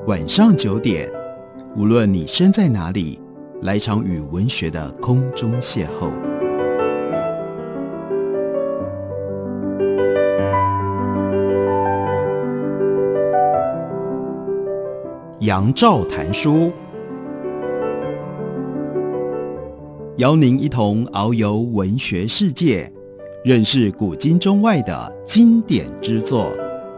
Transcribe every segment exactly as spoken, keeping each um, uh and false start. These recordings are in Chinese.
晚上九点，无论你身在哪里，来场与文学的空中邂逅。杨照谈书，邀您一同遨游文学世界，认识古今中外的经典之作。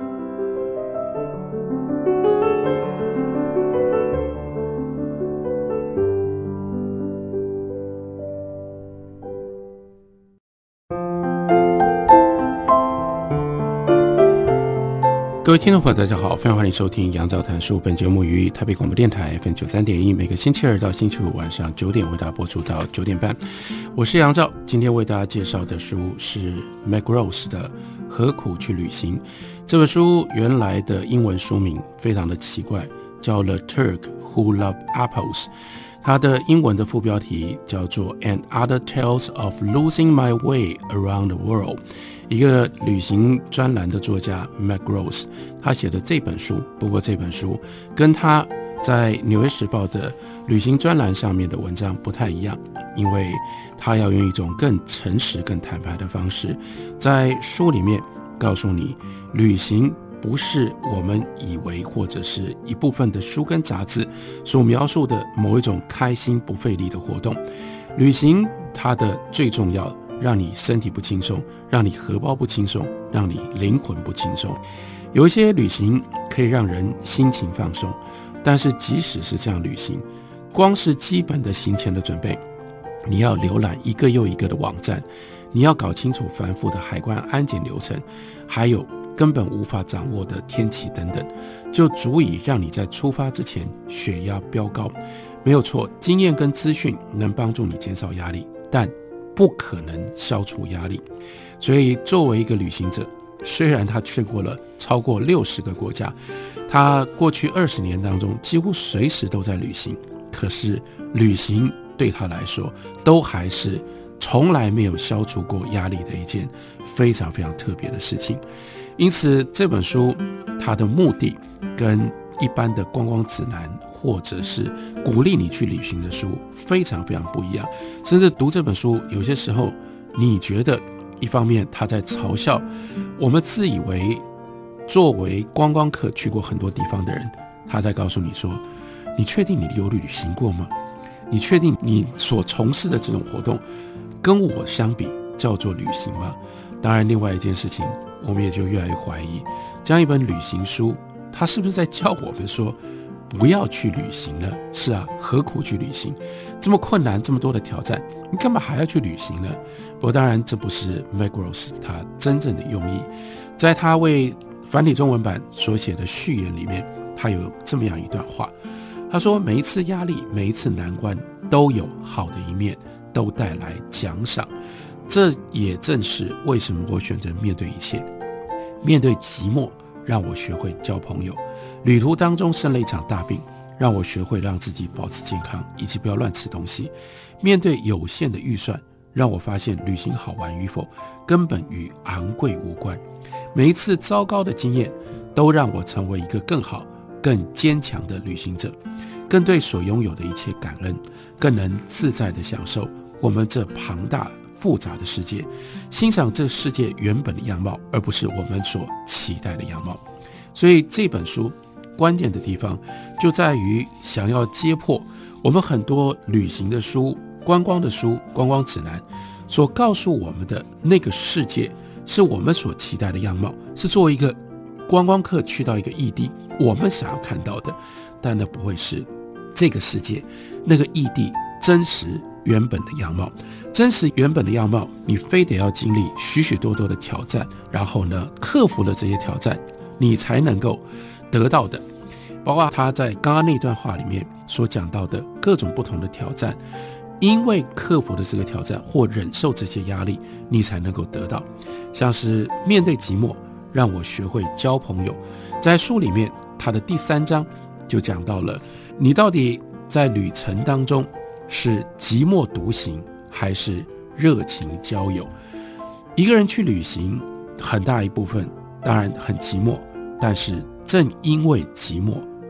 各位听众朋友大家好，非常欢迎收听杨照谈书。本节目于台北广播电台 F M 九十三点一，每个星期二到星期五晚上九点为大家播出到九点半。我是杨照，今天为大家介绍的书是 McGrath 的《何苦去旅行》。这本书原来的英文书名非常的奇怪，叫 The Turk Who Loved Apples。它的英文的副标题叫做 And Other Tales of Losing My Way Around the World。一个旅行专栏的作家 McGrath 他写的这本书，不过这本书跟他在纽约时报的旅行专栏上面的文章不太一样，因为他要用一种更诚实更坦白的方式，在书里面告诉你，旅行不是我们以为或者是一部分的书跟杂志所描述的某一种开心不费力的活动。旅行它的最重要，让你身体不轻松，让你荷包不轻松，让你灵魂不轻松。有一些旅行可以让人心情放松，但是即使是这样旅行，光是基本的行前的准备，你要浏览一个又一个的网站，你要搞清楚繁复的海关安检流程，还有根本无法掌握的天气等等，就足以让你在出发之前血压飙高。没有错，经验跟资讯能帮助你减少压力，但不可能消除压力。所以作为一个旅行者，虽然他去过了超过六十个国家，他过去二十年当中几乎随时都在旅行，可是旅行对他来说都还是从来没有消除过压力的一件非常非常特别的事情。因此这本书它的目的跟一般的观光指南或者是鼓励你去旅行的书非常非常不一样。甚至读这本书，有些时候你觉得一方面他在嘲笑我们自以为作为观光客去过很多地方的人，他在告诉你说，你确定你有旅行过吗？你确定你所从事的这种活动跟我相比叫做旅行吗？当然另外一件事情，我们也就越来越怀疑，这样一本旅行书它是不是在教我们说不要去旅行呢？是啊，何苦去旅行？这么困难，这么多的挑战，你干嘛还要去旅行呢？不过当然这不是 McGrath 他真正的用意。在他为繁体中文版所写的序言里面，他有这么样一段话，他说，每一次压力，每一次难关都有好的一面，都带来奖赏。这也正是为什么我选择面对一切。面对寂寞，让我学会交朋友；旅途当中生了一场大病，让我学会让自己保持健康，以及不要乱吃东西。面对有限的预算，让我发现旅行好玩与否根本与昂贵无关。每一次糟糕的经验都让我成为一个更好更坚强的旅行者，更对所拥有的一切感恩，更能自在地享受我们这庞大复杂的世界，欣赏这世界原本的样貌，而不是我们所期待的样貌。所以这本书关键的地方就在于想要揭破我们很多旅行的书、观光的书、观光指南所告诉我们的那个世界，是我们所期待的样貌，是作为一个观光客去到一个异地我们想要看到的，但那不会是这个世界那个异地真实原本的样貌。真实原本的样貌，你非得要经历许许多多的挑战，然后呢克服了这些挑战，你才能够得到的。包括他在刚刚那段话里面所讲到的各种不同的挑战，因为克服了这个挑战或忍受这些压力，你才能够得到。像是面对寂寞，让我学会交朋友。在书里面他的第三章就讲到了，你到底在旅程当中是寂寞独行还是热情交友。一个人去旅行很大一部分当然很寂寞，但是正因为寂寞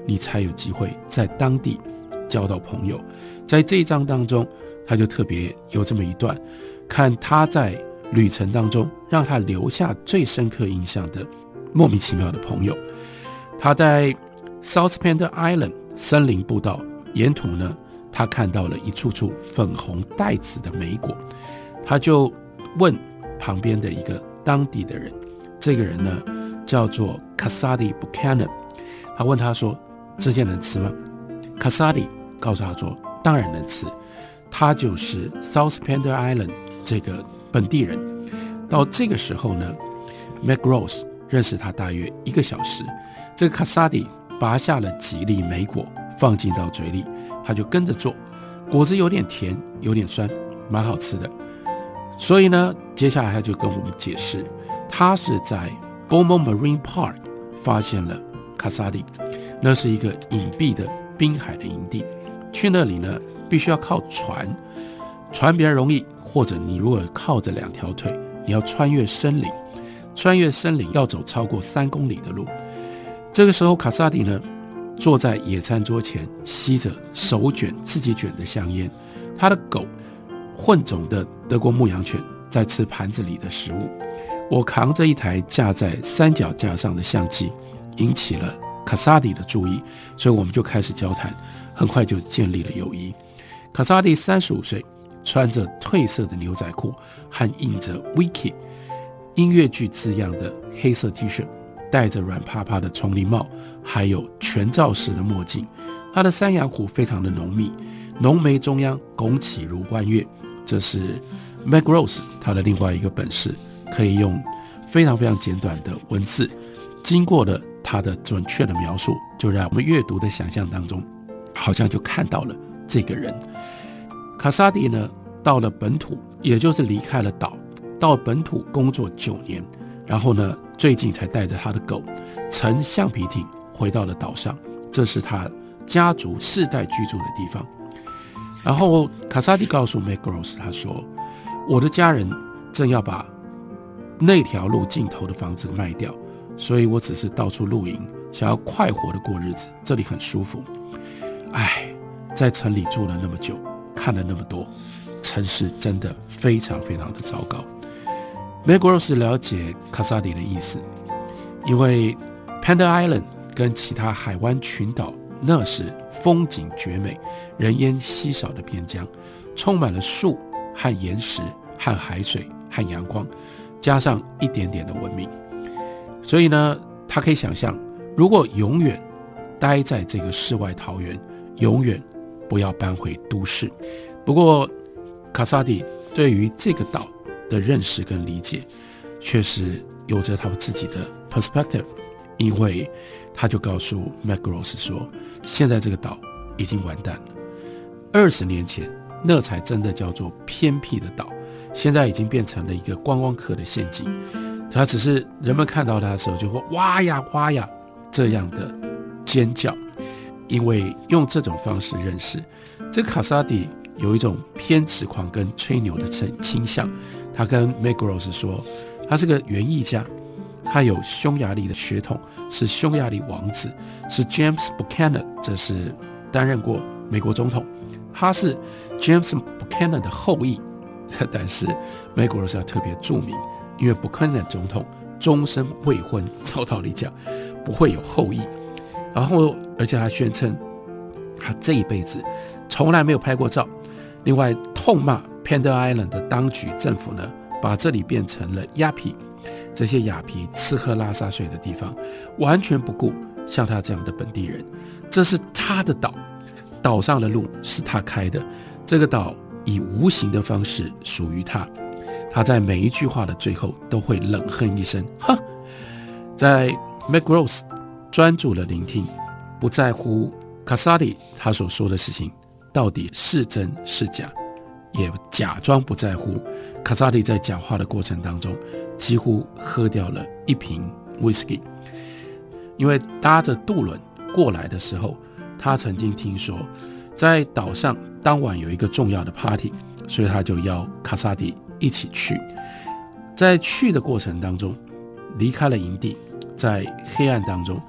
你才有机会在当地交到朋友。在这一章当中，他就特别有这么一段，看他在旅程当中让他留下最深刻印象的莫名其妙的朋友。他在 South Pender Island 森林步道沿途呢，他看到了一处处粉红带子的莓果，他就问旁边的一个当地的人，这个人呢叫做 Cassady Buchanan， 他问他说这些能吃吗？ Cassady 告诉他说当然能吃，他就是 South Pender Island 这个本地人。到这个时候呢 McRose 认识他大约一个小时，这个 Cassady 拔下了几粒莓果放进到嘴里，他就跟着做，果子有点甜有点酸，蛮好吃的。所以呢接下来他就跟我们解释，他是在 Beaumont Marine Park 发现了 Cassady， 那是一个隐蔽的滨海的营地，去那里呢必须要靠船，船比较容易，或者你如果靠着两条腿，你要穿越森林，穿越森林要走超过三公里的路。这个时候卡萨迪呢坐在野餐桌前，吸着手卷自己卷的香烟，他的狗混种的德国牧羊犬在吃盘子里的食物。我扛着一台架在三脚架上的相机，引起了卡萨迪的注意，所以我们就开始交谈，很快就建立了友谊。卡萨迪三十五岁，穿着褪色的牛仔裤和印着 Wiki 音乐剧字样的黑色 T 恤，戴着软趴趴的丛林帽，还有全罩式的墨镜。他的山羊胡非常的浓密，浓眉中央拱起如弯月，这是 McRose 他的另外一个本事，可以用非常非常简短的文字，经过了他的准确的描述，就让我们阅读的想象当中好像就看到了这个人。卡萨迪呢到了本土，也就是离开了岛，到本土工作九年，然后呢最近才带着他的狗乘橡皮艇回到了岛上，这是他家族世代居住的地方。然后卡萨迪告诉 McRose， 他说我的家人正要把那条路尽头的房子卖掉，所以我只是到处露营，想要快活的过日子，这里很舒服。唉，在城里住了那么久，看了那么多，城市真的非常非常的糟糕。McRose 了解卡萨迪的意思，因为 Pender Island 跟其他海湾群岛那是风景绝美、人烟稀少的边疆，充满了树和岩石和海水和阳光，加上一点点的文明。所以呢，他可以想象，如果永远待在这个世外桃源，永远不要搬回都市。不过卡萨迪对于这个岛的认识跟理解却是有着他们自己的 perspective， 因为他就告诉 McRose 说，现在这个岛已经完蛋了。二十年前那才真的叫做偏僻的岛，现在已经变成了一个观光客的陷阱。他只是人们看到他的时候就会哇呀哇呀这样的尖叫，因为用这种方式认识这个卡萨迪有一种偏执狂跟吹牛的倾向。他跟 McRose 说，他是个园艺家，他有匈牙利的血统，是匈牙利王子，是 James Buchanan， 这是担任过美国总统，他是 James Buchanan 的后裔。但是 McRose 要特别注明，因为 Buchanan 总统终身未婚，照道理讲不会有后裔。然后而且他宣称他这一辈子从来没有拍过照，另外痛骂 Pender Island 的当局政府呢，把这里变成了鸦皮，这些鸦皮吃喝拉撒睡的地方，完全不顾像他这样的本地人。这是他的岛，岛上的路是他开的，这个岛以无形的方式属于他。他在每一句话的最后都会冷哼一声哼。在 McRose 专注了聆听，不在乎卡萨迪他所说的事情到底是真是假，也假装不在乎。卡萨迪在讲话的过程当中几乎喝掉了一瓶 whisky， 因为搭着渡轮过来的时候，他曾经听说在岛上当晚有一个重要的 party， 所以他就邀卡萨迪一起去。在去的过程当中，离开了营地，在黑暗当中，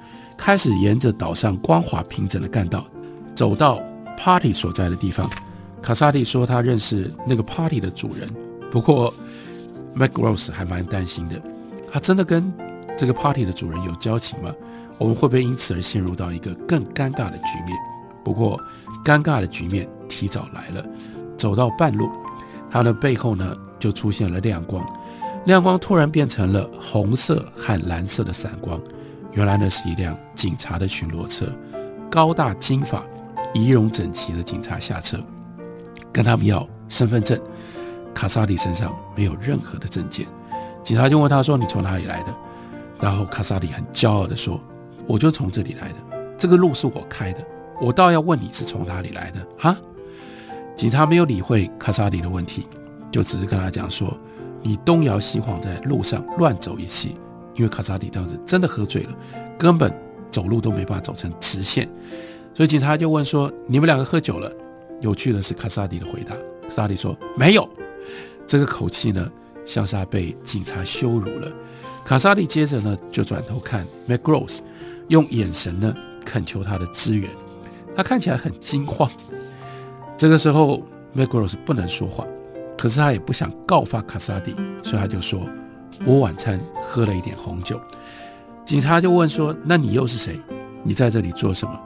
开始沿着岛上光滑平整的干道走到 party 所在的地方。卡萨蒂说他认识那个 party 的主人，不过 McGross 还蛮担心的，他真的跟这个 party 的主人有交情吗？我们会不会因此而陷入到一个更尴尬的局面？不过尴尬的局面提早来了，走到半路，他的背后呢就出现了亮光，亮光突然变成了红色和蓝色的闪光，原来那是一辆警察的巡逻车，高大金发仪容整齐的警察下车，跟他们要身份证。卡萨蒂身上没有任何的证件，警察就问他说你从哪里来的？然后卡萨蒂很骄傲地说我就从这里来的，这个路是我开的，我倒要问你是从哪里来的哈？警察没有理会卡萨蒂的问题，就只是跟他讲说你东摇西晃在路上乱走一气，因为卡萨蒂当时真的喝醉了，根本走路都没办法走成直线，所以警察就问说你们两个喝酒了？有趣的是卡萨蒂的回答，卡萨蒂说没有。这个口气呢像是他被警察羞辱了。卡萨蒂接着呢就转头看 McGross， 用眼神呢恳求他的支援，他看起来很惊慌。这个时候 McGross 不能说话，可是他也不想告发卡萨蒂，所以他就说我晚餐喝了一点红酒。警察就问说那你又是谁？你在这里做什么？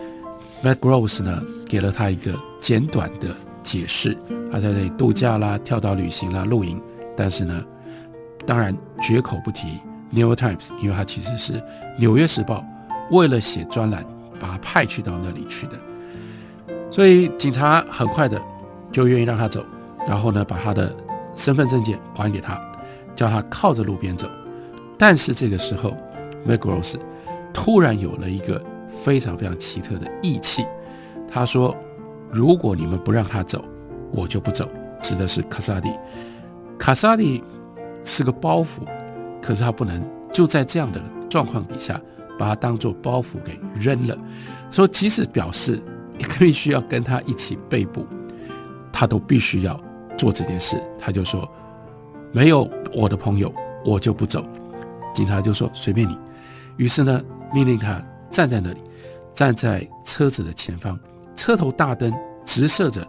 McGross 呢给了他一个简短的解释，他在这里度假啦、跳岛旅行啦、露营，但是呢当然绝口不提 New York Times， 因为他其实是纽约时报为了写专栏把他派去到那里去的，所以警察很快的就愿意让他走，然后呢把他的身份证件还给他，叫他靠着路边走。但是这个时候 McGross 突然有了一个非常非常奇特的义气，他说如果你们不让他走我就不走，指的是卡萨蒂。卡萨蒂是个包袱，可是他不能就在这样的状况底下把它当作包袱给扔了，所以即使表示必须要跟他一起被捕，他都必须要做这件事。他就说没有我的朋友我就不走。警察就说随便你，于是呢命令他站在那里，站在车子的前方，车头大灯直射着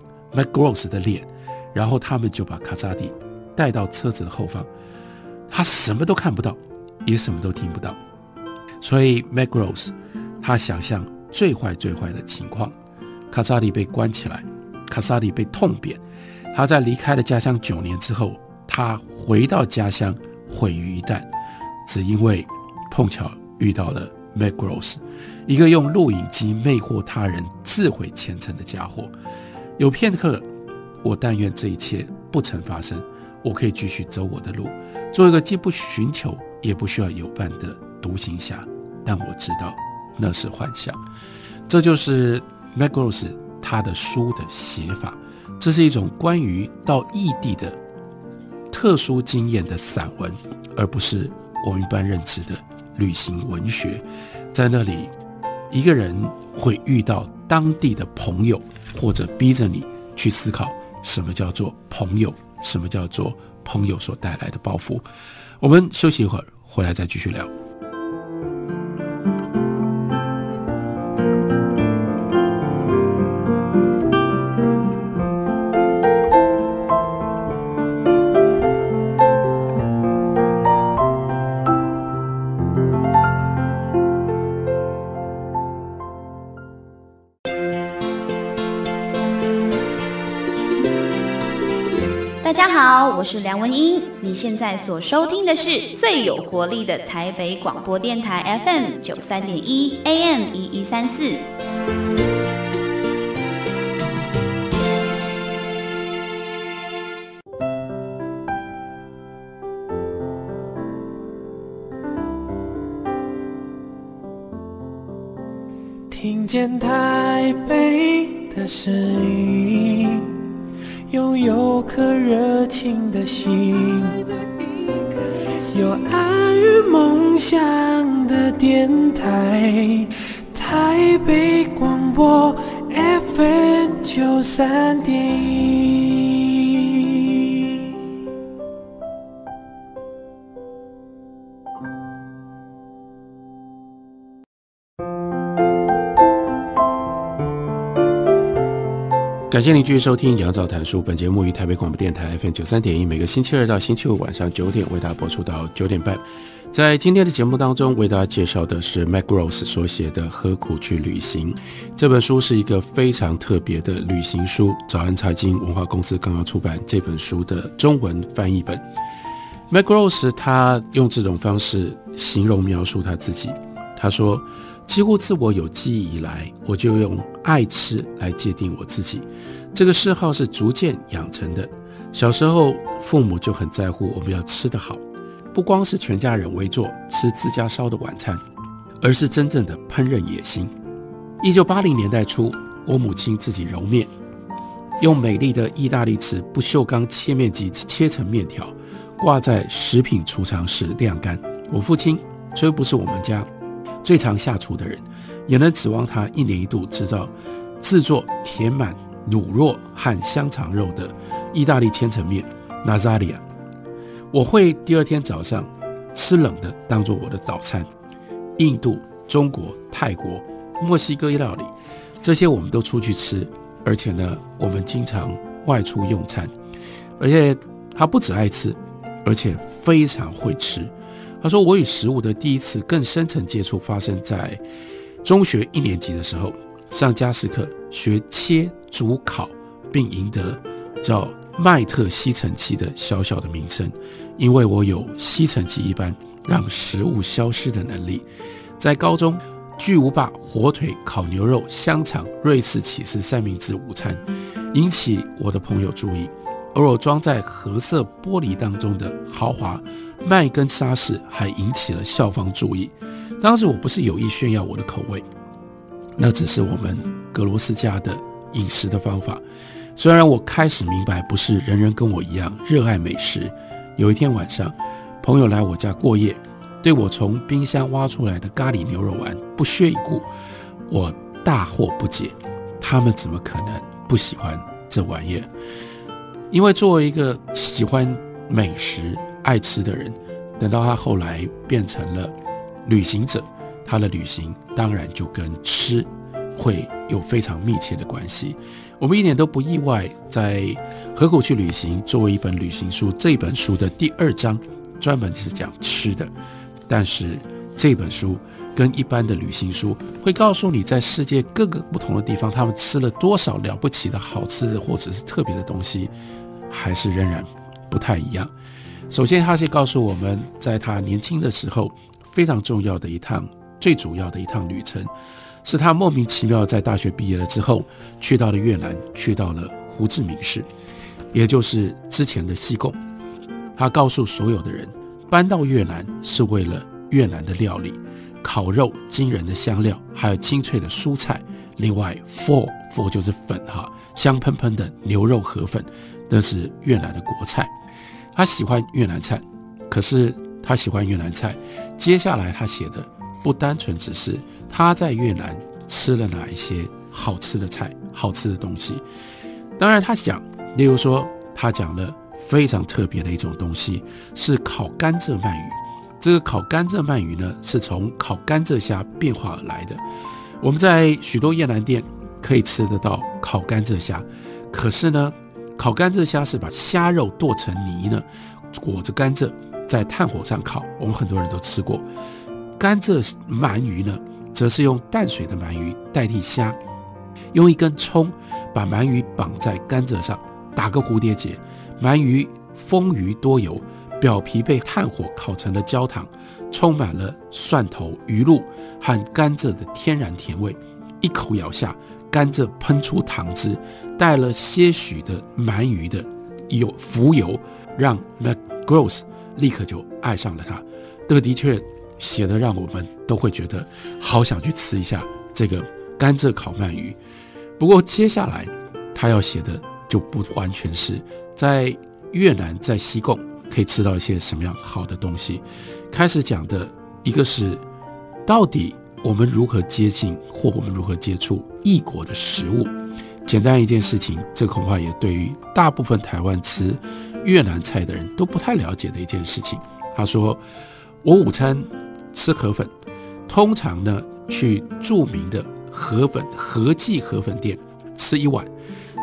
McGross 的脸，然后他们就把卡萨蒂带到车子的后方，他什么都看不到，也什么都听不到。所以 McGross 他想象最坏最坏的情况，卡萨蒂被关起来，卡萨蒂被痛扁，他在离开了家乡九年之后，他回到家乡毁于一旦，只因为碰巧遇到了 McGross， 一个用录影机魅惑他人自毁前程的家伙。有片刻我但愿这一切不曾发生，我可以继续走我的路，做一个既不寻求也不需要有伴的独行侠，但我知道那是幻想。这就是 McGross 他的书的写法，这是一种关于到异地的特殊经验的散文，而不是我们一般认知的旅行文学。在那里一个人会遇到当地的朋友，或者逼着你去思考什么叫做朋友，什么叫做朋友所带来的包袱。我们休息一会儿，回来再继续聊。 大家好，我是梁文音，你现在所收听的是最有活力的台北广播电台 F M 九十三点一 A M 一一三四。 听见台北的声音，拥有颗热情的心，有爱与梦想的电台，台北广播 F M 九十三点一。 感谢您继续收听杨照谈书，本节目于台北广播电台 F M 九十三点一，每个星期二到星期五晚上九点为大家播出到九点半。在今天的节目当中，为大家介绍的是 McGrath 所写的《何苦去旅行》。这本书是一个非常特别的旅行书，早安财经文化公司刚刚出版这本书的中文翻译本。McGrath 他用这种方式形容描述他自己，他说，几乎自我有记忆以来，我就用爱吃来界定我自己。这个嗜好是逐渐养成的。小时候，父母就很在乎我们要吃得好，不光是全家人围坐吃自家烧的晚餐，而是真正的烹饪野心。一九八零年代初，我母亲自己揉面，用美丽的意大利尺不锈钢切面机切成面条，挂在食品储藏室晾干。我父亲虽不是我们家最常下厨的人，也能指望他一年一度制造制作填满乳酪和香肠肉的意大利千层面 Lasagna。 我会第二天早上吃冷的当做我的早餐。印度、中国、泰国、墨西哥料理，这些我们都出去吃，而且呢，我们经常外出用餐。而且他不只爱吃，而且非常会吃。他说，我与食物的第一次更深层接触发生在中学一年级的时候，上家事课学切煮烤，并赢得叫麦特吸尘器的小小的名声，因为我有吸尘器一般让食物消失的能力。在高中，巨无霸火腿、烤牛肉、香肠、瑞士起司三明治午餐引起我的朋友注意，而我装在褐色玻璃当中的豪华麦根沙士还引起了校方注意。当时我不是有意炫耀我的口味，那只是我们格罗斯家的饮食的方法。虽然我开始明白不是人人跟我一样热爱美食，有一天晚上，朋友来我家过夜，对我从冰箱挖出来的咖喱牛肉丸不屑一顾，我大惑不解，他们怎么可能不喜欢这玩意儿？因为作为一个喜欢美食爱吃的人，等到他后来变成了旅行者，他的旅行当然就跟吃会有非常密切的关系。我们一点都不意外，在《何苦去旅行》作为一本旅行书，这本书的第二章专门是讲吃的。但是这本书跟一般的旅行书会告诉你，在世界各个不同的地方，他们吃了多少了不起的好吃的或者是特别的东西，还是仍然不太一样。首先，他是告诉我们，在他年轻的时候非常重要的一趟最主要的一趟旅程，是他莫名其妙在大学毕业了之后，去到了越南，去到了胡志明市，也就是之前的西贡。他告诉所有的人，搬到越南是为了越南的料理，烤肉、惊人的香料，还有清脆的蔬菜。另外 pho pho 就是粉哈，香喷喷的牛肉河粉，那是越南的国菜。他喜欢越南菜，可是他喜欢越南菜，接下来他写的不单纯只是他在越南吃了哪一些好吃的菜、好吃的东西。当然他讲，例如说他讲了非常特别的一种东西，是烤甘蔗鳗鱼。这个烤甘蔗鳗鱼呢，是从烤甘蔗虾变化而来的。我们在许多越南店可以吃得到烤甘蔗虾，可是呢，烤甘蔗虾是把虾肉剁成泥呢，裹着甘蔗在炭火上烤，我们很多人都吃过。甘蔗鳗鱼呢，则是用淡水的鳗鱼代替虾，用一根葱把鳗鱼绑在甘蔗上，打个蝴蝶结，鳗鱼丰腴多油，表皮被炭火烤成了焦糖，充满了蒜头、鱼露和甘蔗的天然甜味。一口咬下，甘蔗喷出糖汁，带了些许的鳗鱼的有浮油，让 McGrath 立刻就爱上了它。这个的确写的让我们都会觉得好想去吃一下这个甘蔗烤鳗鱼。不过接下来他要写的就不完全是在越南，在西贡可以吃到一些什么样好的东西。开始讲的一个是到底我们如何接近或我们如何接触异国的食物。简单一件事情，这恐怕也对于大部分台湾吃越南菜的人都不太了解的一件事情。他说，我午餐吃河粉，通常呢去著名的河粉和记河粉店吃一碗，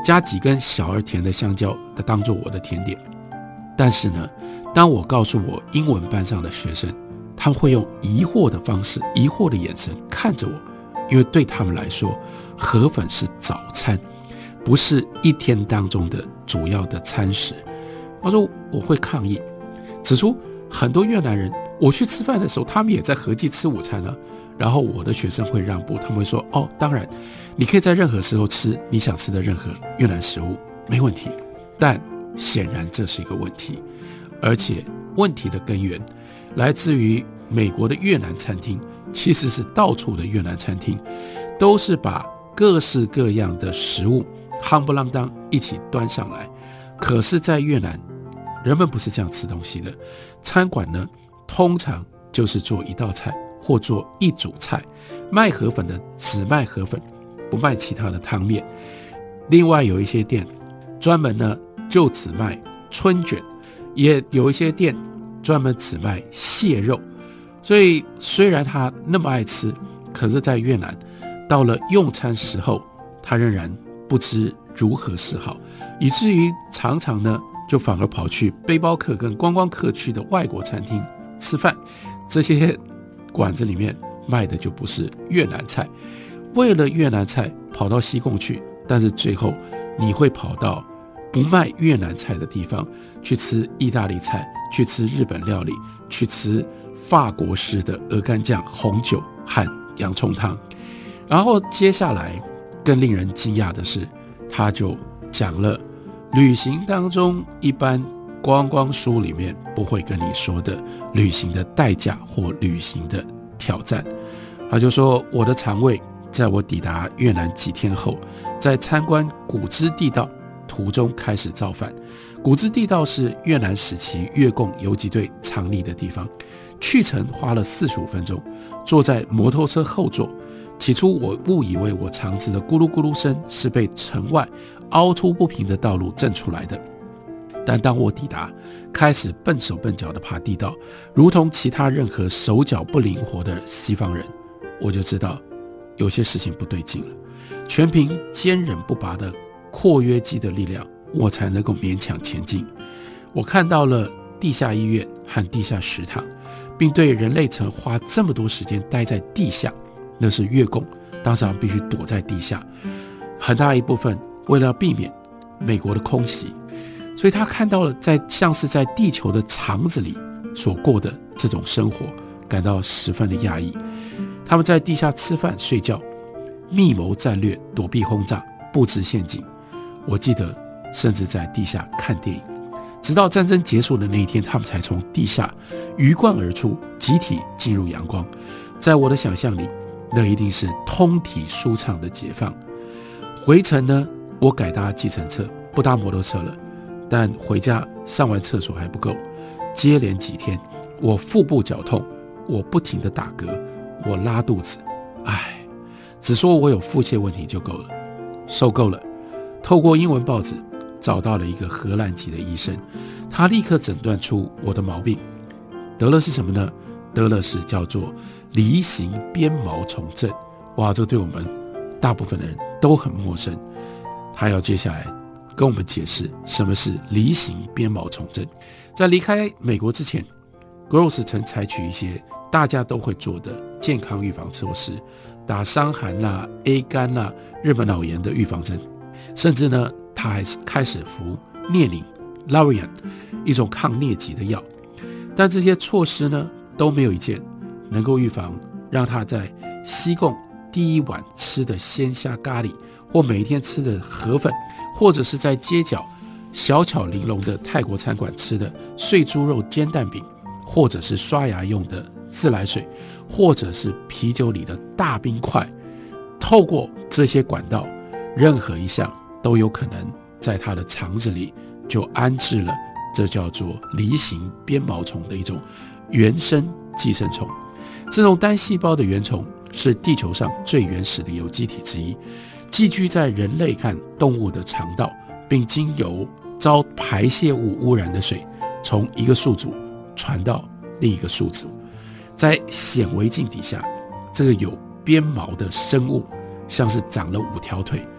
加几根小而甜的香蕉当做我的甜点。但是呢，当我告诉我英文班上的学生，他们会用疑惑的方式、疑惑的眼神看着我，因为对他们来说，河粉是早餐，不是一天当中的主要的餐食。他说我会抗议，指出很多越南人，我去吃饭的时候，他们也在合计吃午餐呢、啊。然后我的学生会让步，他们会说：“哦，当然，你可以在任何时候吃你想吃的任何越南食物，没问题。”但显然这是一个问题，而且问题的根源来自于美国的越南餐厅，其实是到处的越南餐厅都是把各式各样的食物夯不啷当一起端上来。可是在越南，人们不是这样吃东西的。餐馆呢，通常就是做一道菜或做一组菜，卖河粉的只卖河粉，不卖其他的汤面。另外有一些店专门呢就只卖春卷，也有一些店专门只卖蟹肉。所以虽然他那么爱吃，可是在越南到了用餐时候，他仍然不知如何是好，以至于常常呢就反而跑去背包客跟观光客去的外国餐厅吃饭。这些馆子里面卖的就不是越南菜，为了越南菜跑到西贡去，但是最后你会跑到不卖越南菜的地方去吃意大利菜，去吃日本料理，去吃法国式的鹅肝酱、红酒和洋葱汤。然后接下来更令人惊讶的是，他就讲了旅行当中一般观光书里面不会跟你说的旅行的代价或旅行的挑战。他就说，我的肠胃在我抵达越南几天后，在参观古芝地道途中开始造反。古芝地道是越南时期越共游击队藏匿的地方，去程花了四十五分钟，坐在摩托车后座。起初我误以为我肠子的咕噜咕噜声是被城外凹凸不平的道路震出来的，但当我抵达，开始笨手笨脚地爬地道，如同其他任何手脚不灵活的西方人，我就知道有些事情不对劲了。全凭坚韧不拔的括约肌的力量，我才能够勉强前进。我看到了地下医院和地下食堂，并对人类曾花这么多时间待在地下，那是越共当时必须躲在地下，很大一部分为了避免美国的空袭，所以他看到了在像是在地球的肠子里所过的这种生活，感到十分的讶异。他们在地下吃饭睡觉，密谋战略，躲避轰炸，布置陷阱。我记得甚至在地下看电影，直到战争结束的那一天，他们才从地下鱼贯而出，集体进入阳光。在我的想象里，那一定是通体舒畅的解放。回程呢，我改搭计程车，不搭摩托车了。但回家上完厕所还不够，接连几天我腹部绞痛，我不停地打嗝，我拉肚子。唉，只说我有腹泻问题就够了，受够了。透过英文报纸找到了一个荷兰籍的医生，他立刻诊断出我的毛病。得了是什么呢？得了是叫做梨形鞭毛虫症。哇，这个对我们大部分的人都很陌生。他要接下来跟我们解释什么是梨形鞭毛虫症。在离开美国之前， Gross 曾采取一些大家都会做的健康预防措施，打伤寒啦、A 肝啦、日本脑炎的预防针，甚至呢，他还开始服列宁 Larian 一种抗疟疾的药。但这些措施呢，都没有一件能够预防让他在西贡第一碗吃的鲜虾咖喱，或每一天吃的河粉，或者是在街角小巧玲珑的泰国餐馆吃的碎猪肉煎蛋饼，或者是刷牙用的自来水，或者是啤酒里的大冰块，透过这些管道，任何一项都有可能在他的肠子里就安置了这叫做梨形鞭毛虫的一种原生寄生虫。这种单细胞的原虫是地球上最原始的有机体之一，寄居在人类和动物的肠道，并经由遭排泄物污染的水从一个宿主传到另一个宿主。在显微镜底下，这个有鞭毛的生物像是长了五条腿，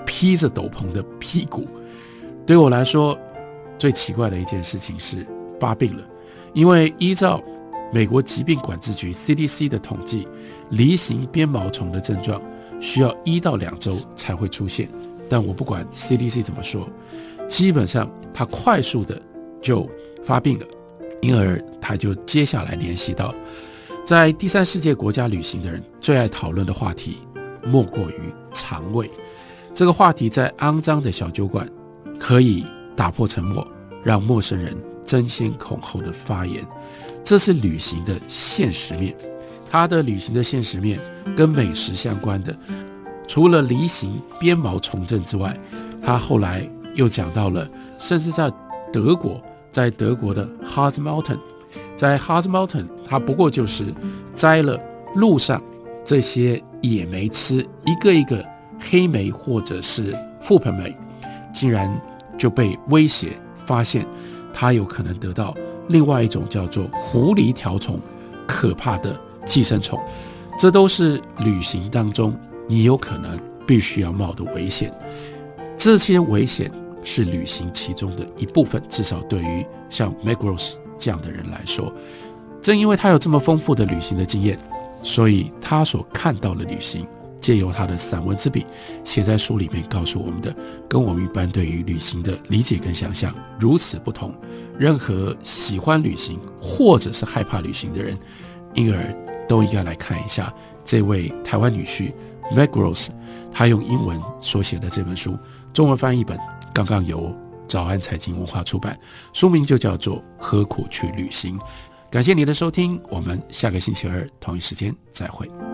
披着斗篷的屁股。对我来说，最奇怪的一件事情是发病了，因为依照美国疾病管制局 C D C 的统计，梨形鞭毛虫的症状需要一到两周才会出现，但我不管 C D C 怎么说，基本上他快速的就发病了，因而他就接下来联系到在第三世界国家旅行的人最爱讨论的话题，莫过于肠胃。这个话题在肮脏的小酒馆可以打破沉默，让陌生人争先恐后的发言。这是旅行的现实面。它的旅行的现实面跟美食相关的，除了梨形鞭毛虫症之外，他后来又讲到了，甚至在德国，在德国的 Harzmountain， 在 Harzmountain， 它不过就是摘了路上这些野莓吃，一个一个黑莓或者是覆盆莓，竟然就被威胁发现它有可能得到另外一种叫做狐狸条虫可怕的寄生虫。这都是旅行当中你有可能必须要冒的危险。这些危险是旅行其中的一部分，至少对于像 Megros 这样的人来说，正因为他有这么丰富的旅行的经验，所以他所看到的旅行借由他的散文之笔写在书里面，告诉我们的跟我们一般对于旅行的理解跟想象如此不同。任何喜欢旅行或者是害怕旅行的人，因而都应该来看一下这位台湾女婿 Megros 他用英文所写的这本书，中文翻译本刚刚由早安财经文化出版，书名就叫做何苦去旅行。感谢你的收听，我们下个星期二同一时间再会。